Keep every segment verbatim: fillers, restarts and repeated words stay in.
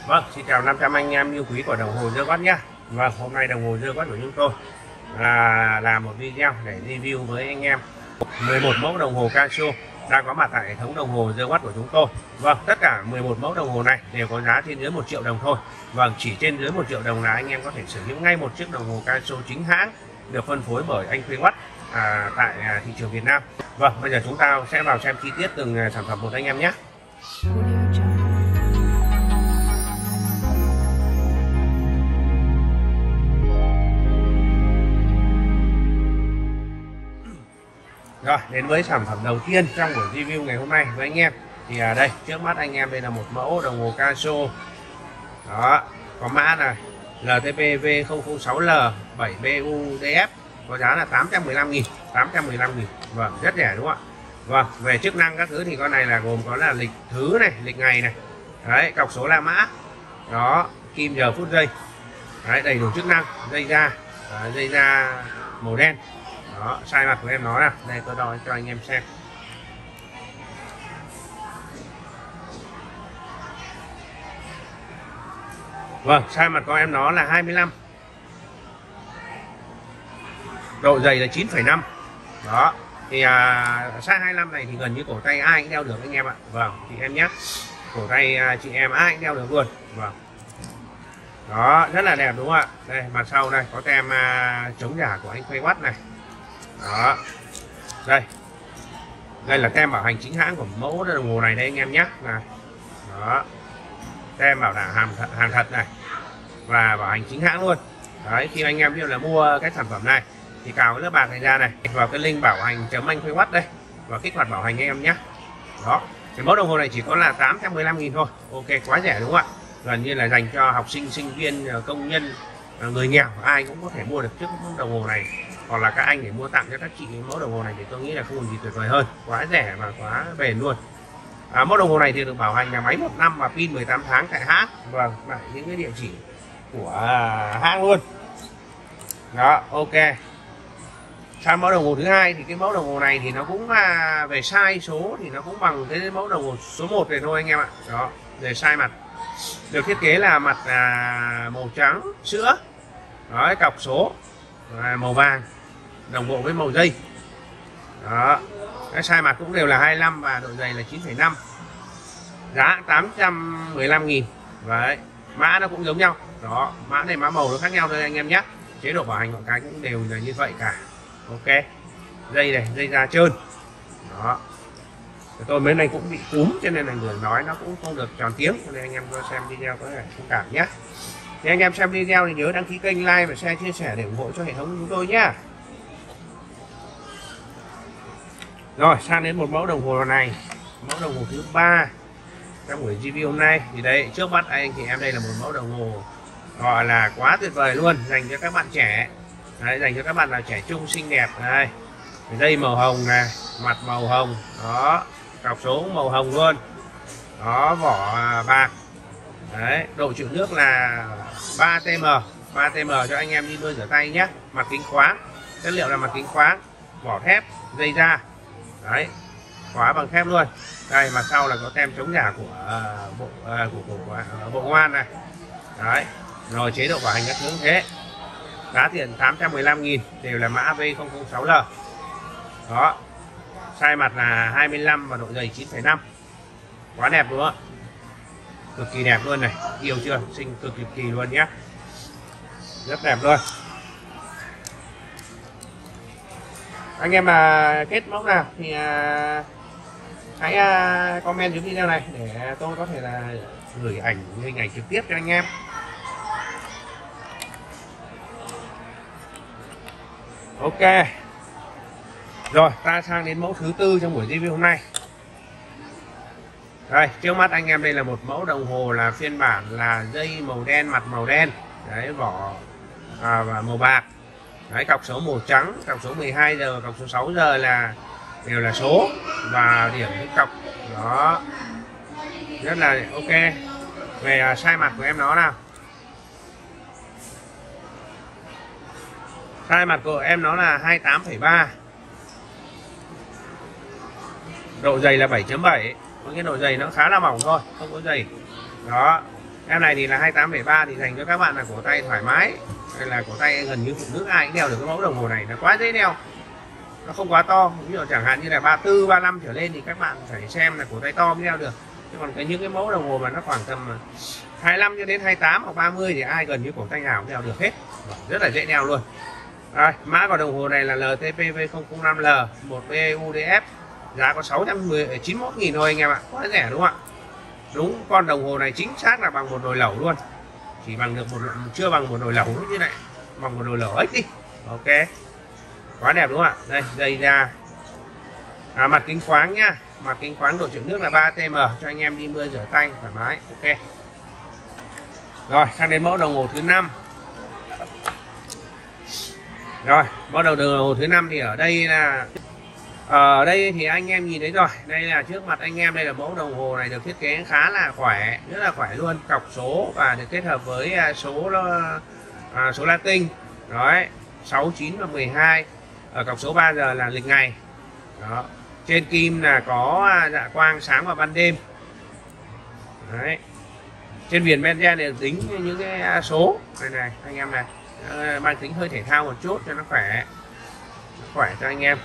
Vâng, xin chào năm trăm anh em yêu quý của đồng hồ Giơ nhé. Vâng, hôm nay đồng hồ Giơ của chúng tôi là làm một video để review với anh em mười một mẫu đồng hồ Casio đang có mặt tại hệ thống đồng hồ Giơ của chúng tôi. Vâng, tất cả mười một mẫu đồng hồ này đều có giá trên dưới một triệu đồng thôi. Vâng, chỉ trên dưới một triệu đồng là anh em có thể sở hữu ngay một chiếc đồng hồ Casio chính hãng được phân phối bởi anh Khuê Watt à, tại à, thị trường Việt Nam. Vâng, bây giờ chúng ta sẽ vào xem chi tiết từng à, sản phẩm một anh em nhé. Rồi, đến với sản phẩm đầu tiên trong buổi review ngày hôm nay với anh em thì à, đây trước mắt anh em đây là một mẫu đồng hồ Casio đó, có mã là L T P V không không sáu L bảy B U D F, có giá là tám trăm mười lăm nghìn. Vâng, rất rẻ đúng không ạ? Vâng, về chức năng các thứ thì con này là gồm có là lịch thứ này, lịch ngày này, đấy, cọc số la mã đó, kim giờ phút giây, đấy, đầy đủ chức năng, dây da, đấy, dây da màu đen đó, size mặt của em nó nào, đây tôi đo cho anh em xem. Vâng, size mặt của em nó là hai mươi lăm, độ dày là chín phẩy năm đó. Thì à, size hai mươi lăm này thì gần như cổ tay ai cũng đeo được anh em ạ. Vâng, thì em nhé, cổ tay à, chị em ai cũng đeo được luôn. Vâng, đó, rất là đẹp đúng không ạ? Đây mặt sau đây có tem à, chống giả của anh Khuê Watt này đó. Đây đây là tem bảo hành chính hãng của mẫu đồng hồ này đây anh em nhé. Này đó, tem bảo đảm hàng thật, hàng thật này và bảo hành chính hãng luôn. Đấy, khi anh em biết là mua cái sản phẩm này thì cào cái lớp bạc này ra này, vào cái link bảo hành chấm anh Khuê Watt đây và kích hoạt bảo hành anh em nhé. Đó, cái mẫu đồng hồ này chỉ có là tám trăm mười lăm nghìn thôi. Ok, quá rẻ đúng không ạ? Gần như là dành cho học sinh, sinh viên, công nhân, người nghèo ai cũng có thể mua được chiếc đồng hồ này, hoặc là các anh để mua tặng cho các chị mẫu đồng hồ này thì tôi nghĩ là không còn gì tuyệt vời hơn, quá rẻ và quá bền luôn. À, mẫu đồng hồ này thì được bảo hành là máy một năm và pin mười tám tháng tại hãng. Vâng, lại những cái địa chỉ của hãng luôn. Đó, ok. Sang mẫu đồng hồ thứ hai thì cái mẫu đồng hồ này thì nó cũng à, về size số thì nó cũng bằng cái mẫu đồng hồ số một này thôi anh em ạ. Đó, về size mặt được thiết kế là mặt à, màu trắng sữa, đó, cọc số à, màu vàng đồng bộ với màu dây đó. Cái size mặt cũng đều là hai mươi lăm và độ dày là chín phẩy năm, giá tám trăm mười lăm nghìn. Đấy, mã nó cũng giống nhau đó, mã này mã màu nó khác nhau thôi anh em nhé. Chế độ bảo hành mọi cái cũng đều là như vậy cả. Ok, dây này, dây da trơn đó. Tôi mấy này cũng bị cúm cho nên là người nói nó cũng không được tròn tiếng, cho nên anh em xem video có thể thông cảm nhé. Thì anh em xem video thì nhớ đăng ký kênh, like và share, chia sẻ để ủng hộ cho hệ thống của chúng tôi nhé. Rồi, sang đến một mẫu đồng hồ này, mẫu đồng hồ thứ ba trong buổi review hôm nay. Thì đây trước mắt anh thì em đây là một mẫu đồng hồ gọi là quá tuyệt vời luôn, dành cho các bạn trẻ. Đấy, dành cho các bạn là trẻ trung xinh đẹp. Đây, dây màu hồng này, mặt màu hồng đó, cọc số màu hồng luôn đó, vỏ bạc. Đấy, độ chịu nước là ba T M, ba T M cho anh em đi nuôi rửa tay nhé. Mặt kính khoáng, chất liệu là mặt kính khoáng, vỏ thép, dây da. Đấy, khóa bằng thép luôn. Đây, mặt sau là có tem chống giả của uh, bộ uh, của, của, của uh, bộ công an này. Đấy, rồi chế độ bảo hành các thứ thế. Giá tiền tám trăm mười lăm nghìn, đều là mã V không không sáu L. Đó, size mặt là hai mươi lăm và độ dày chín phẩy năm. Quá đẹp đúng không ạ? Cực kỳ đẹp luôn này, yêu chưa? Xinh cực kỳ luôn nhé. Rất đẹp luôn. Anh em mà kết mẫu nào thì uh, hãy uh, comment dưới video này để tôi có thể là gửi ảnh, hình ảnh trực tiếp cho anh em. Ok. Rồi, ta sang đến mẫu thứ tư trong buổi review hôm nay. Đây, trước mắt anh em đây là một mẫu đồng hồ là phiên bản là dây màu đen, mặt màu đen. Đấy, vỏ à, và màu bạc. Đấy, cọc số màu trắng, cọc số mười hai giờ, cọc số sáu giờ là đều là số và điểm cái cọc đó. Rất là ok. Về uh, size mặt của em nó nào. Size mặt của em nó là hai mươi tám phẩy ba. Độ dày là bảy chấm bảy. Có cái độ dày nó khá là mỏng thôi, không có dày. Đó. Em này thì là hai mươi tám phẩy ba thì dành cho các bạn là cổ tay thoải mái, đây là cổ tay gần như phụ nữ ai cũng đeo được cái mẫu đồng hồ này, nó quá dễ đeo, nó không quá to. Ví dụ chẳng hạn như là ba mươi tư, ba mươi lăm trở lên thì các bạn phải xem là cổ tay to mới đeo được. Chứ còn cái những cái mẫu đồng hồ mà nó khoảng tầm hai mươi lăm cho đến hai mươi tám hoặc ba mươi thì ai gần như cổ tay nào cũng đeo được hết, rất là dễ đeo luôn. Rồi, mã của đồng hồ này là L T P V không không năm L một B U D F, giá có sáu trăm chín mươi mốt nghìn thôi anh em ạ, quá rẻ đúng không ạ? Đúng, con đồng hồ này chính xác là bằng một nồi lẩu luôn, chỉ bằng được một, chưa bằng một nồi lẩu như này, bằng một nồi lẩu ếch đi. Ok, quá đẹp đúng không ạ? Đây, dây ra à, mặt kính khoáng nhá, mặt kính khoáng độ chịu nước là ba T M cho anh em đi mưa rửa tay thoải mái. Ok, rồi sang đến mẫu đồng hồ thứ năm. Rồi mẫu đồng hồ thứ năm thì ở đây là ở đây thì anh em nhìn thấy rồi, đây là trước mặt anh em, đây là mẫu đồng hồ này được thiết kế khá là khỏe, rất là khỏe luôn, cọc số và được kết hợp với số à, số Latin đấy, sáu, chín và mười hai. Ở cọc số ba giờ là lịch ngày đó. Trên kim là có dạ quang sáng và ban đêm đấy. Trên viền ben gen này tính những cái số này này anh em này, mang tính hơi thể thao một chút cho nó khỏe, khỏe cho anh em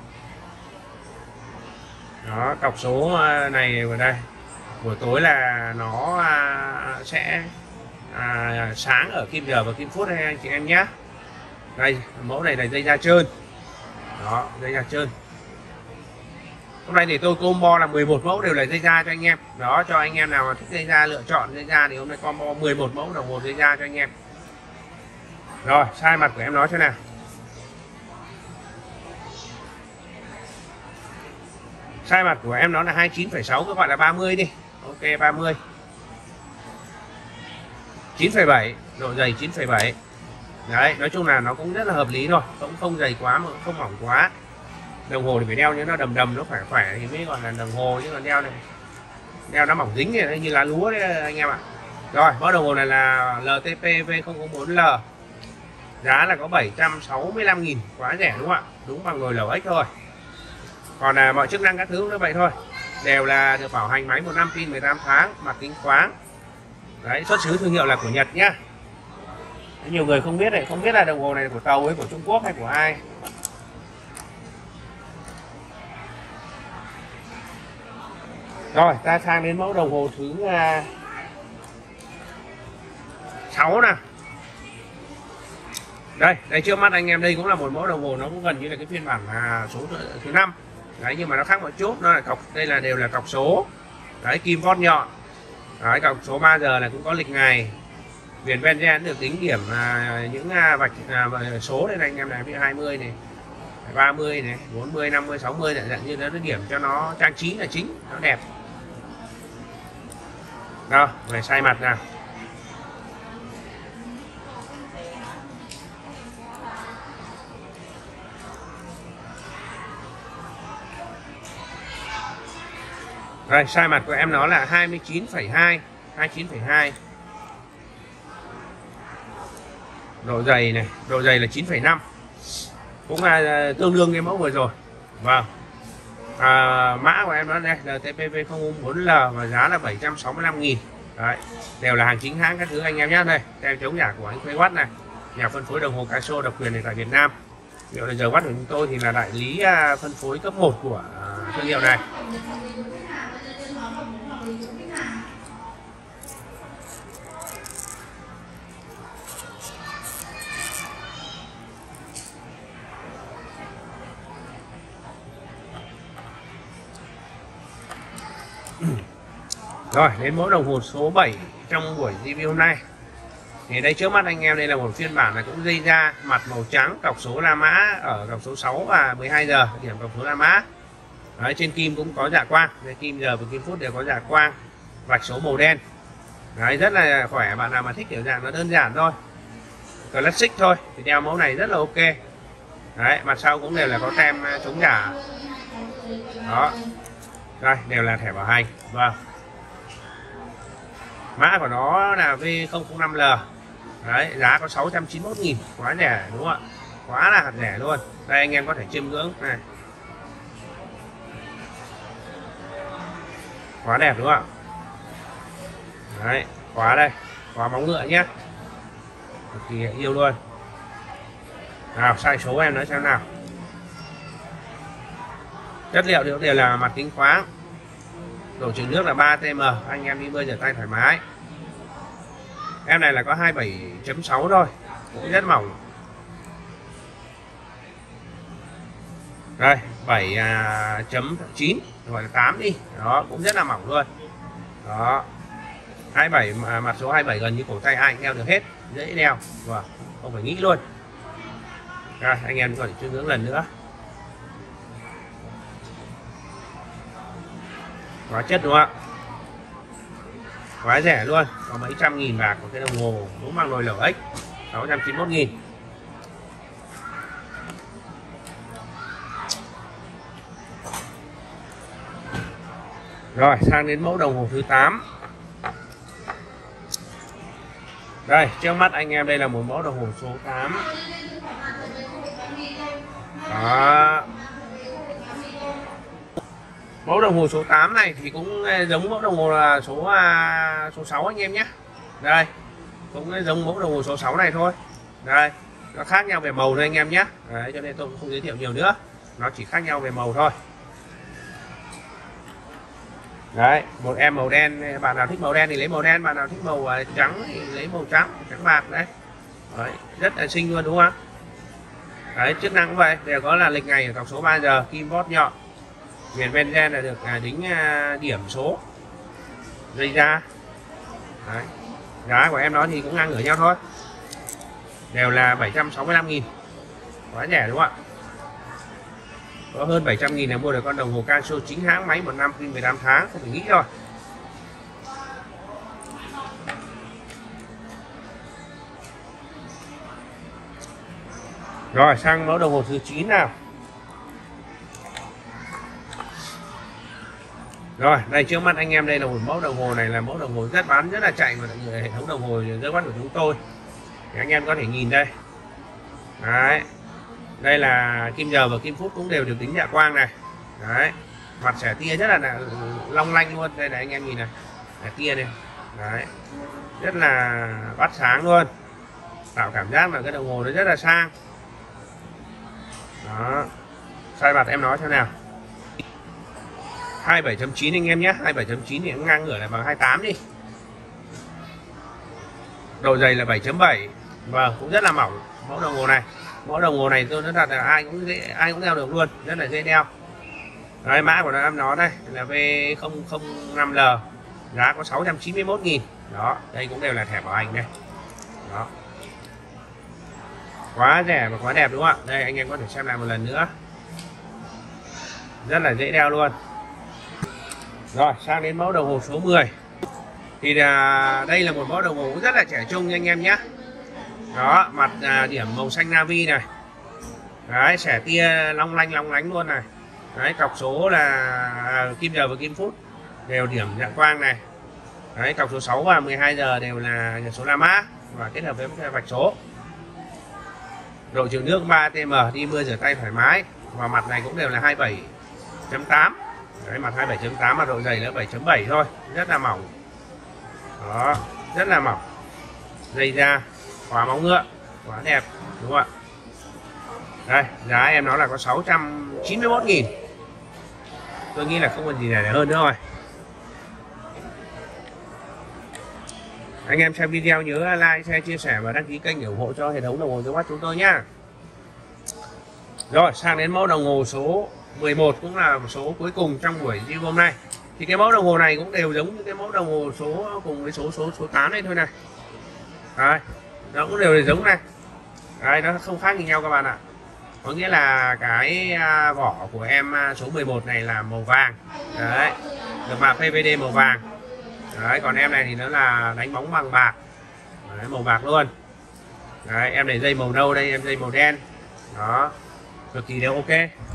đó. Cọc số này vào đây, buổi tối là nó sẽ à, sáng ở kim giờ và kim phút đây anh chị em nhé. Đây mẫu này là dây da trơn đó, dây da trơn. Hôm nay thì tôi combo là mười một mẫu đều là dây da cho anh em đó, cho anh em nào mà thích dây da lựa chọn dây da thì hôm nay combo mười một mẫu đồng hồ dây da cho anh em. Rồi size mặt của em nói thế nào? Size mặt của em nó là hai mươi chín phẩy sáu, các bạn là ba mươi đi. Ok, ba mươi. chín phẩy bảy, độ dày chín phẩy bảy. Đấy, nói chung là nó cũng rất là hợp lý rồi, cũng không dày quá mà cũng không mỏng quá. Đồng hồ thì phải đeo những nó đầm đầm, nó khỏe khỏe thì mới gọi là đồng hồ, chứ còn đeo này đeo nó mỏng dính này, như lá lúa đấy anh em ạ. Rồi mẫu đồng hồ này là L T P V không không bốn L, giá là có bảy trăm sáu mươi lăm nghìn, quá rẻ đúng không ạ? Đúng bằng nồi lẩu ếch thôi. Còn à, mọi chức năng các thứ nó vậy thôi, đều là được bảo hành máy một năm, pin mười tám tháng, mặt kính khoáng. Đấy, xuất xứ thương hiệu là của Nhật nhá. Nhiều người không biết này, không biết là đồng hồ này của Tàu hay của Trung Quốc hay của ai. Rồi ta sang đến mẫu đồng hồ thứ uh, sáu nè. Đây, đây trước mắt anh em, đây cũng là một mẫu đồng hồ, nó cũng gần như là cái phiên bản uh, số thứ năm. Đấy, nhưng mà nó khác một chút, nó là cọc, đây là đều là cọc số. Đấy, kim vót nhọn. Đấy, cọc số ba giờ là cũng có lịch ngày. Viền ben gen được tính điểm uh, những uh, vạch uh, số đây này anh em này, ví dụ hai mươi này, ba mươi này, bốn mươi, năm mươi, sáu mươi này, dạng như nó điểm cho nó trang trí là chính, nó đẹp. Đó, về size mặt nào. Đây, size mặt của em nó là hai mươi chín phẩy hai, hai mươi chín phẩy hai. Độ dày này, độ dày là chín phẩy năm. Cũng là tương đương cái mẫu vừa rồi. Vâng. À, mã của em đó đây là L T P V không không bốn L và giá là bảy trăm sáu mươi lăm nghìn. Đấy, đều là hàng chính hãng các thứ anh em nhé. Đây, tem chống giả của anh Khuê Watt này, nhà phân phối đồng hồ Casio độc quyền này tại Việt Nam. Hiệu là giờ Watt của chúng tôi thì là đại lý phân phối cấp một của thương hiệu này. Rồi đến mẫu đồng hồ số bảy trong buổi review hôm nay. Thì đây trước mắt anh em, đây là một phiên bản là cũng dây da, mặt màu trắng, cọc số La Mã ở cọc số sáu và mười hai giờ, điểm cọc số La Mã. Đấy, trên kim cũng có dạ quang, đây, kim giờ và kim phút đều có dạ quang, vạch số màu đen. Đấy, rất là khỏe, bạn nào mà thích kiểu dạng nó đơn giản thôi, classic thôi thì đeo mẫu này rất là ok. Đấy, mặt sau cũng đều là có tem chống giả. Đó, đây đều là thẻ bảo hành. Vâng, mã của nó là V không không năm L. Đấy, giá có sáu trăm chín mươi mốt nghìn, quá rẻ đúng không ạ? Quá là rẻ luôn. Đây anh em có thể chiêm ngưỡng này, quá đẹp đúng không ạ? Đấy, Khóa đây, khóa móng ngựa nhé, cực kỳ yêu luôn. Nào sai số em nói xem nào. Chất liệu đều đều là mặt kính khoáng, độ chứa nước là ba tê em, anh em đi bơi rửa tay thoải mái. Em này là có hai mươi bảy chấm sáu thôi, cũng rất mỏng. Đây bảy chấm chín gọi là tám đi, đó cũng rất là mỏng luôn. Đó hai mươi bảy mà mặt số hai mươi bảy gần như cổ tay ai cũng đeo được hết, dễ đeo và không phải nghĩ luôn. Rồi, anh em có thể chiêm ngưỡng lần nữa. Quá chất đúng không ạ? Quá rẻ luôn, có mấy trăm nghìn bạc một cái đồng hồ đúng bằng nồi lẩu ếch, sáu trăm chín mươi mốt nghìn. Rồi sang đến mẫu đồng hồ thứ tám. Đây trước mắt anh em đây là một mẫu đồng hồ số tám. Đó. Mẫu đồng hồ số tám này thì cũng giống mẫu đồng hồ là số số sáu anh em nhé. Đây cũng giống mẫu đồng hồ số sáu này thôi. Đây nó khác nhau về màu thôi anh em nhé. Đấy, cho nên tôi cũng không giới thiệu nhiều nữa, nó chỉ khác nhau về màu thôi. Đấy một em màu đen, bạn nào thích màu đen thì lấy màu đen, bạn nào thích màu trắng thì lấy màu trắng, trắng bạc đấy. Đấy rất là xinh luôn đúng không? Đấy chức năng cũng vậy, đều có là lịch ngày, cọc số ba giờ, kim vót nhọn, viền benzen là được đính điểm số, dây da. Đấy giá của em nó thì cũng ngang ngửa nhau thôi, đều là bảy trăm sáu mươi lăm nghìn, quá rẻ đúng không ạ? Có hơn bảy trăm nghìn là mua được con đồng hồ Casio chính hãng, máy một năm, pin mười lăm tháng, không phải nghĩ rồi. Rồi sang mẫu đồng hồ thứ chín nào. Rồi đây trước mắt anh em đây là một mẫu đồng hồ, này là mẫu đồng hồ rất bán rất là chạy của hệ thống đồng hồ rất bán của chúng tôi. Thì anh em có thể nhìn đây. Đấy đây là kim giờ và kim phút cũng đều được tính dạ quang này. Đấy mặt xẻ tia rất là long lanh luôn, đây này anh em nhìn này, xẻ tia này. Đấy rất là bắt sáng luôn, tạo cảm giác là cái đồng hồ nó rất là sang. Đó sai mặt em nói thế nào. Hai mươi bảy chấm chín anh em nhé, hai mươi bảy chấm chín thì cũng ngang ngửa là bằng hai mươi tám đi. Độ dày là bảy chấm bảy, vâng cũng rất là mỏng mẫu đồng hồ này. Mẫu đồng hồ này tôi nói thật là ai cũng dễ, ai cũng đeo được luôn, rất là dễ đeo. Đấy mã của nó nó đây là V không không năm L, giá có sáu trăm chín mươi mốt nghìn. Đó đây cũng đều là thẻ bảo hành đây. Đó quá rẻ và quá đẹp đúng không ạ? Đây anh em có thể xem lại một lần nữa, rất là dễ đeo luôn. Rồi sang đến mẫu đồng hồ số mười. Thì là đây là một mẫu đồng hồ rất là trẻ trung nha anh em nhé. Đó mặt à, điểm màu xanh navy này. Đấy xẻ tia long lanh long lánh luôn này. Đấy cọc số là à, kim giờ và kim phút đều điểm dạ quang này. Đấy cọc số sáu và mười hai giờ đều là số La Mã và kết hợp với vạch số. Độ chịu nước ba tê em, đi mưa rửa tay thoải mái. Và mặt này cũng đều là hai mươi bảy chấm tám. Đấy mặt hai mươi bảy chấm tám mà độ dày là bảy chấm bảy thôi, rất là mỏng. Đó rất là mỏng, dây da, khóa móng ngựa, quá đẹp đúng không ạ? Đây giá em nó là có sáu trăm chín mươi mốt nghìn. Tôi nghĩ là không còn gì để hơn nữa rồi. Anh em xem video nhớ like, share, chia sẻ và đăng ký kênh để ủng hộ cho hệ thống đồng hồ Yowatt chúng tôi nhá. Rồi sang đến mẫu đồng hồ số mười một, cũng là một số cuối cùng trong buổi review hôm nay. Thì cái mẫu đồng hồ này cũng đều giống như cái mẫu đồng hồ số cùng với số số số tám này thôi này. Đấy, nó cũng đều giống này. Đấy, nó không khác gì nhau các bạn ạ. Có nghĩa là cái vỏ của em số mười một này là màu vàng. Đấy, được mạ pê vê đê màu vàng. Đấy, còn em này thì nó là đánh bóng bằng bạc. Đấy, màu bạc luôn. Đấy, em này dây màu nâu, đây em dây màu đen. Đó, cực kỳ đều ok.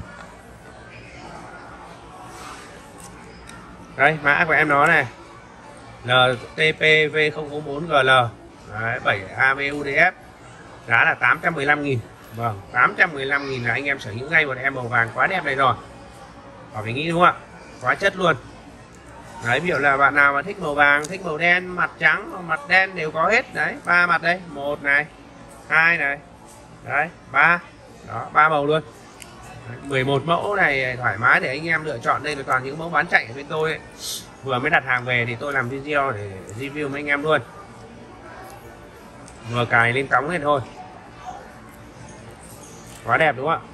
Đây mã của em nó này L T P V không không bốn G L. Đấy, bảy A V U D F, giá là tám trăm mười lăm nghìn. Vâng tám trăm mười lăm nghìn là anh em sở hữu ngay một em màu vàng quá đẹp này rồi, khỏi phải nghĩ đúng không ạ? Quá chất luôn. Đấy, ví dụ là bạn nào mà thích màu vàng, thích màu đen, mặt trắng, mặt đen đều có hết. Đấy, ba mặt đây, một này, hai này, đấy, ba, đó, ba màu luôn. Đấy, mười một mẫu này thoải mái để anh em lựa chọn. Đây là toàn những mẫu bán chạy ở bên tôi ấy. Vừa mới đặt hàng về thì tôi làm video để review với anh em luôn. Vừa cài lên cắm lên thôi. Quá đẹp đúng không ạ?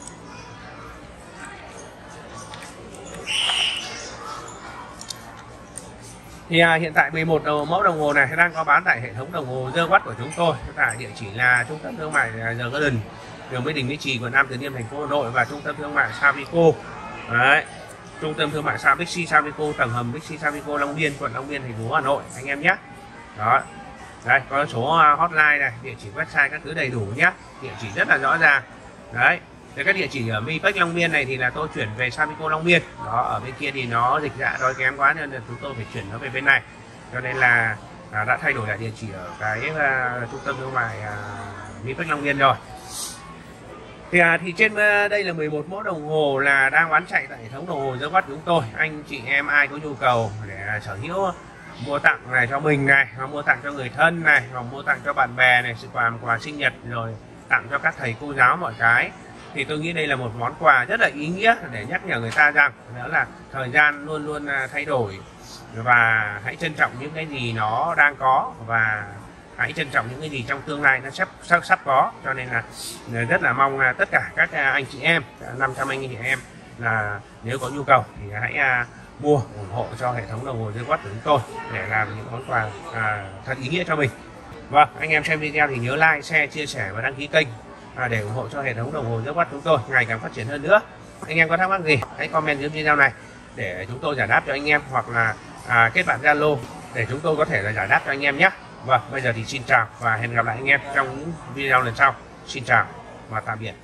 Thì à, hiện tại mười một đầu mẫu đồng hồ này đang có bán tại hệ thống đồng hồ The Watch của chúng tôi. Tại địa chỉ là trung tâm thương mại The Garden, đường Mỹ Đình, Mỹ Trì, quận Nam Từ Liêm, thành phố Hà Nội, và trung tâm thương mại Savico. Đấy, trung tâm thương mại Sa Bixi Savico, tầng hầm Bixi Savico Long Biên, quận Long Biên, thành phố Hà Nội anh em nhé. Đó, đây có số hotline này, địa chỉ website các thứ đầy đủ nhé, địa chỉ rất là rõ ràng. Đấy, để các địa chỉ ở Mipex Long Biên này thì là tôi chuyển về Savico Long Biên. Đó, ở bên kia thì nó dịch dạ đói kém quá nên là chúng tôi phải chuyển nó về bên này, cho nên là à, đã thay đổi lại địa chỉ ở cái uh, trung tâm thương mại uh, Mipex Long Biên rồi. Thì, à, thì trên uh, đây là mười một mẫu đồng hồ là đang bán chạy tại hệ thống đồng hồ The Watch chúng tôi. Anh chị em ai có nhu cầu để uh, sở hữu mua tặng này cho mình này, hoặc mua tặng cho người thân này, hoặc mua tặng cho bạn bè này, sự quà quà sinh nhật, rồi tặng cho các thầy cô giáo mọi cái, thì tôi nghĩ đây là một món quà rất là ý nghĩa để nhắc nhở người ta rằng đó là thời gian luôn luôn thay đổi, và hãy trân trọng những cái gì nó đang có, và hãy trân trọng những cái gì trong tương lai nó sắp sắp, sắp có. Cho nên là rất là mong tất cả các anh chị em, năm trăm anh chị em, là nếu có nhu cầu thì hãy mua ủng hộ cho hệ thống đồng hồ The Watch của chúng tôi để làm những món quà à, thật ý nghĩa cho mình. Vâng, anh em xem video thì nhớ like, share, chia sẻ và đăng ký kênh à, để ủng hộ cho hệ thống đồng hồ The Watch chúng tôi ngày càng phát triển hơn nữa. Anh em có thắc mắc gì hãy comment dưới video này để chúng tôi giải đáp cho anh em, hoặc là à, kết bạn Zalo để chúng tôi có thể là giải đáp cho anh em nhé. Vâng, bây giờ thì xin chào và hẹn gặp lại anh em trong những video lần sau. Xin chào và tạm biệt.